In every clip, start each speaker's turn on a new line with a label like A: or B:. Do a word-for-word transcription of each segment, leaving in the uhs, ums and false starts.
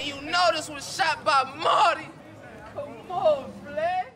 A: And you know this was shot by Marty. Come on, Flay.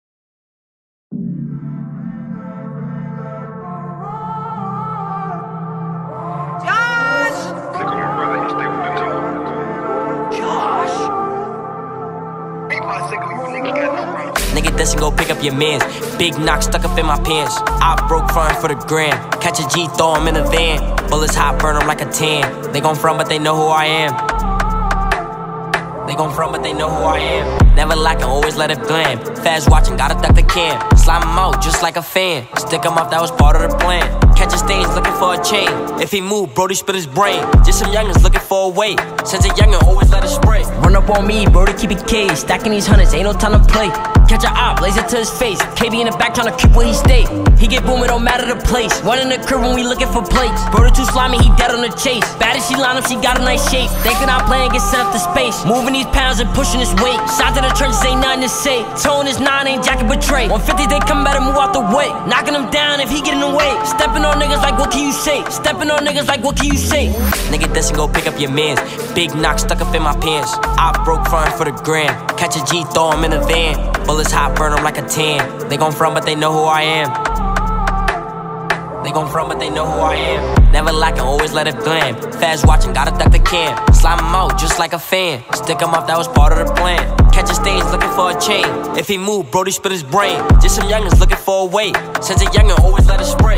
A: Josh!
B: Click on my brother and stay with the talk.
A: Josh!
B: Ain't my signal, you nigga got no problem.
C: Nigga, this and go pick up your mans. Big knock stuck up in my pants. I broke front for the gram. Catch a G, throw him in a van. Bullets hot, burn them like a tan. They gon' front, but they know who I am. They gon' front, but they know who I am. Never lacking, always let it glam. Fast watching, gotta duck the cam. Slime him out just like a fan. Stick him up, that was part of the plan. Catch a stage looking for a chain. If he move, Brody spit his brain. Just some youngins looking for a weight. Since a youngin', always let it spray. Run up on me, Brody, keep it caged. Stacking these hundreds, ain't no time to play. Catch a op, laser to his face. K B in the back tryna creep where he stay. He get boom, it don't matter the place. Run in the crib when we looking for plates. Brody too slimy, he dead on the chase. Bad as she line up, she got a nice shape. Thinking I'm playing, get sent up to space. Moving these pounds and pushing this weight. Shots to the trenches, ain't nothing to say. Tone is nine, ain't jacket betray. one fifty, they come better move out the way. Knocking them down if he get in the way. Stepping on niggas like what can you say? Stepping on niggas like what can you say? Nigga, this and go pick up your mans. Big knock stuck up in my pants. I broke front for the gram. Catch a G, throw him in a van. Bullets hot, burn them like a tan. They gon' front, but they know who I am. They gon' front, but they know who I am. Never lacking, always let it glam. Fast watching, gotta duck the cam. Slime him out just like a fan. Stick him up, that was part of the plan. Catch a stage looking for a chain. If he move, Brody spit his brain. Just some youngins looking for a weight. Since a youngin', always let it spray.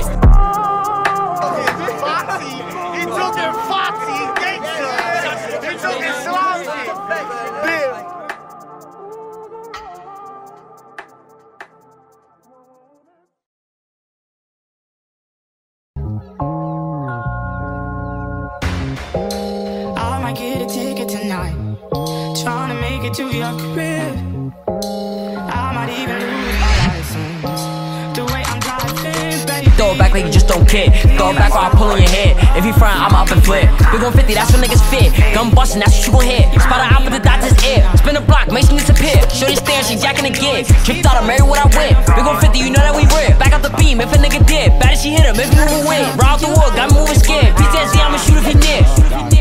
A: He took it foxy, he gangsta. He took it sloppy.
D: I might get a ticket tonight, trying to make it to your crib. I might even lose my license, the way I'm driving, baby.
C: Throw it back like you just don't care. Throw it back while I pull on your head. If you front, I'm up and flare. Big one fifty, that's what niggas fear. Gun bustin', that's what you gon' hear. Spot her out with the doctor's ear. Spin a block, make some disappear. Shorty staring, she jacking the gear. Tripped out, I'm married what I wear. Big one fifty, you know that we rare. Back out the beam, if a nigga did. Bad as she hit him, if you move away. Raw out the wood, got me moving scared. P T S D, I'ma shoot if he near.